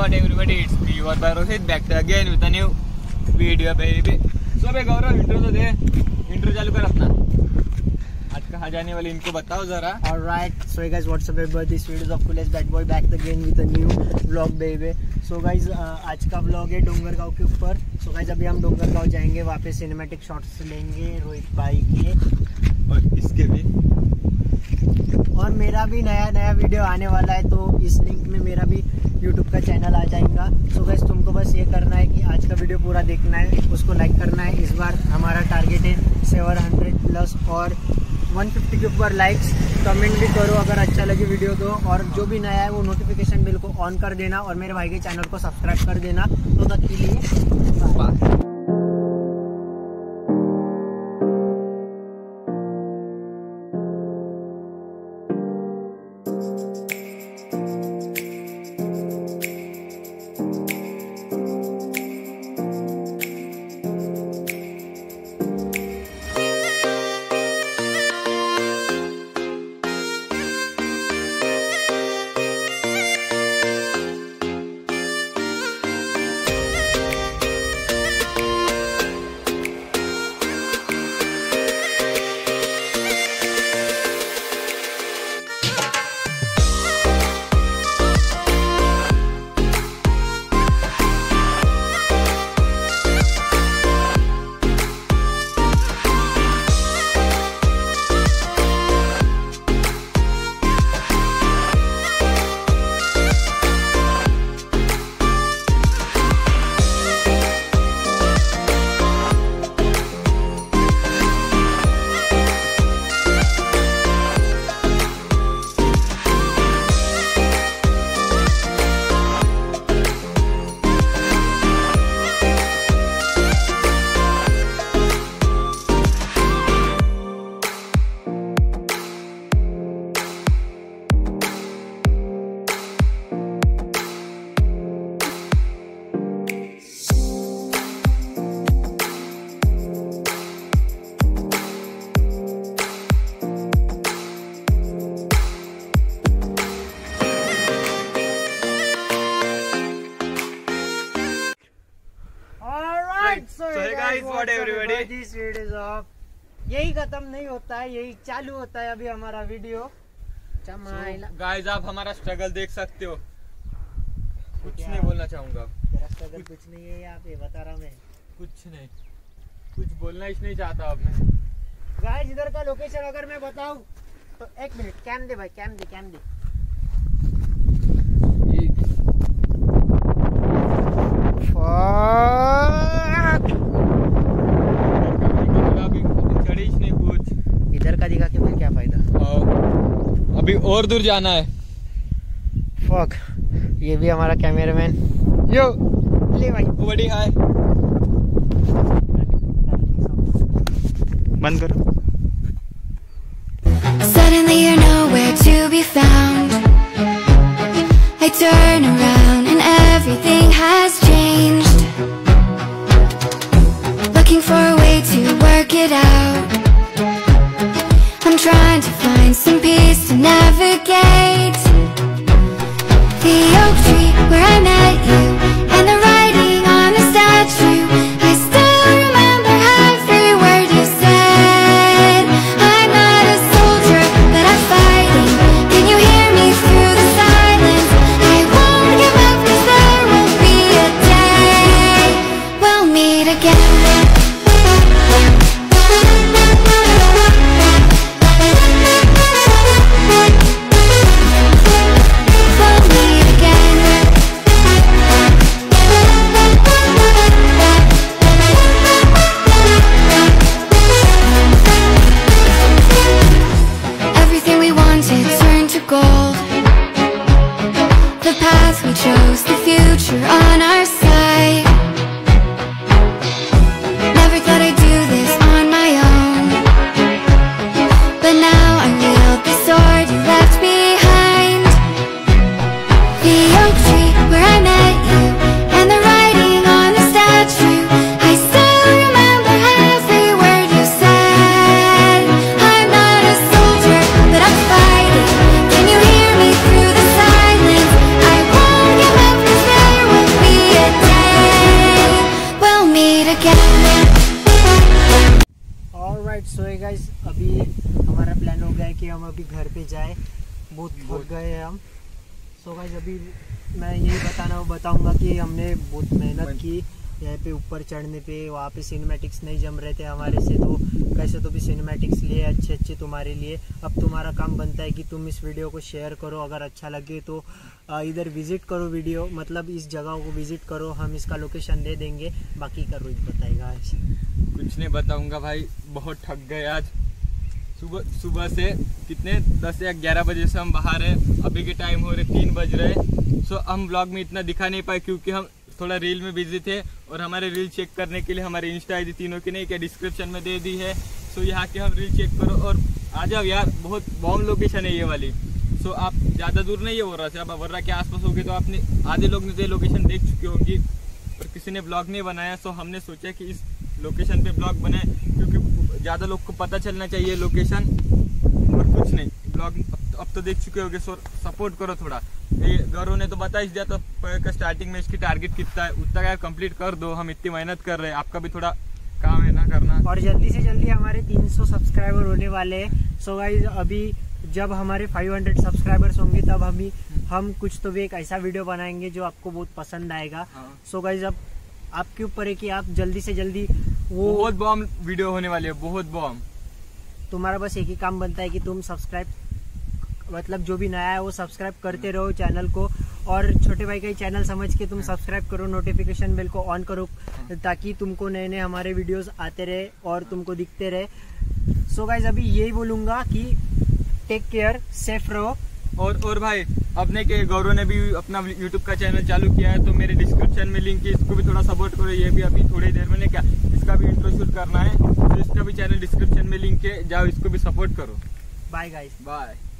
what everybody, it's me, your boy Rohit, back to again with a new video baby. So बे Gaurav intro तो दे, intro चालू कर अपना। आज कहाँ जाने वाले इनको बताओ जरा। Alright, so guys, what's up everybody? This video is of coolest bad boy back again with a new vlog baby. So guys, आज का vlog है डोंगरगांव के ऊपर। So guys, अभी हम डोंगरगांव जाएंगे, वहाँ पे सिनेमैटिक शॉट्स लेंगे रोहित भाई के और इसके भी। और मेरा भी नया वीडियो आने वाला है, तो इस लिंक में मेरा भी यूट्यूब का चैनल आ जाएगा। सो गाइस, तुमको बस ये करना है कि आज का वीडियो पूरा देखना है, उसको लाइक करना है। इस बार हमारा टारगेट है 700+ और 150 के ऊपर लाइक्स। कमेंट भी करो अगर अच्छा लगे वीडियो तो, और जो भी नया है वो नोटिफिकेशन बिल को ऑन कर देना और मेरे भाई के चैनल को सब्सक्राइब कर देना। तो तक के लिए bye. So hey guys, what everybody? This video is off. यही खत्म नहीं होता है, यही चालू होता है अभी हमारा वीडियो। गाइस, आप हमारा स्ट्रगल देख सकते हो। कुछ नहीं बोलना चाहूंगा। तेरा स्ट्रगल कुछ नहीं है यहाँ पे, बता रहा मैं। कुछ नहीं, कुछ बोलना ही नहीं चाहता अब मैं। गाइस, इधर का लोकेशन अगर मैं बताऊं तो 1 मिनट, कैम दे भाई, कैम दे। इधर का दिखा के फिर क्या फायदा। अभी और दूर जाना है। फक, ये भी हमारा कैमरामैन। यो ले भाई, बड़ी हाय। बंद करो। Suddenly you're nowhere to be found. I turn around and everything has changed. Looking for a way to work it out. I'm trying to find some peace to navigate. The oak tree where I met you and the writing on the statue. I still remember every word you said. I'm not a soldier, but I'm fighting. Can you hear me through the silence? I won't give up 'cause there will be a day we'll meet again. Alright, so guys अभी हमारा plan हो गया है कि हम अभी घर पे जाए, बहुत थक गए हैं हम। सो गाइस अभी मैं यही बताऊंगा कि हमने बहुत मेहनत की यहाँ पे ऊपर चढ़ने पे, वहाँ पे सिनेमैटिक्स नहीं जम रहे थे हमारे से, तो कैसे तो भी सिनेमैटिक्स लिए अच्छे तुम्हारे लिए। अब तुम्हारा काम बनता है कि तुम इस वीडियो को शेयर करो, अगर अच्छा लगे तो इधर विजिट करो वीडियो, मतलब इस जगह को विजिट करो, हम इसका लोकेशन दे देंगे। बाकी का रोहित बताएगा। आज कुछ नहीं बताऊंगा भाई, बहुत थक गए आज। सुबह से कितने 10 या 11 बजे से हम बाहर है, अभी के टाइम हो रहे 3 बज रहे। सो हम ब्लॉग में इतना दिखा नहीं पाए क्योंकि हम थोड़ा रील में बिजी थे, और हमारे रील चेक करने के लिए हमारे इंस्टा आईडी तीनों की नहीं क्या डिस्क्रिप्शन में दे दी है। सो यहाँ के हम रील चेक करो और आ जाओ यार, बहुत बॉम्ब लोकेशन है ये वाली। सो आप ज़्यादा दूर नहीं है वर्रा से, आप वर्रा के आसपास होगे तो आपने आधे लोग ने तो लोकेशन देख चुके होंगी, पर किसी ने ब्लॉग नहीं बनाया। सो हमने सोचा कि इस लोकेशन पे ब्लॉग बनाए क्योंकि ज़्यादा लोग को पता चलना चाहिए लोकेशन, और कुछ नहीं। ब्लॉग अब तो देख चुके होगे, सो सपोर्ट करो थोड़ा। ये गौरव ने तो बता ही दिया, तो स्टार्टिंग में इसकी टारगेट कितना है उतना यार कंप्लीट कर दो। हम इतनी मेहनत कर रहे हैं, आपका भी थोड़ा काम है ना करना। और जल्दी से जल्दी हमारे 300 सब्सक्राइबर होने वाले हैं। सो गाइस अभी जब हमारे 500 सब्सक्राइबर्स होंगे तब हम कुछ तो भी एक ऐसा वीडियो बनाएंगे जो आपको बहुत पसंद आएगा। सो गाइस अब आपके ऊपर है कि आप जल्दी से जल्दी वो बहुत बॉम्ब वीडियो होने वाली है, बहुत बॉम्ब। तुम्हारा बस एक ही काम बनता है कि तुम सब्सक्राइब, मतलब जो भी नया है वो सब्सक्राइब करते रहो चैनल को, और छोटे भाई का ही चैनल समझ के तुम सब्सक्राइब करो, नोटिफिकेशन बेल को ऑन करो ताकि तुमको नए नए हमारे वीडियोस आते रहे और तुमको दिखते रहे। सो गाइस अभी यही बोलूंगा कि टेक केयर, सेफ रहो। और भाई अपने के गौरव ने भी अपना यूट्यूब का चैनल चालू किया है, तो मेरे डिस्क्रिप्शन में लिंक है, इसको भी थोड़ा सपोर्ट करो। ये भी अभी थोड़ी देर में क्या इसका भी इंट्रो शूट करना है, तो इसका भी चैनल डिस्क्रिप्शन में लिंक है, जाओ इसको भी सपोर्ट करो। Bye guys, bye.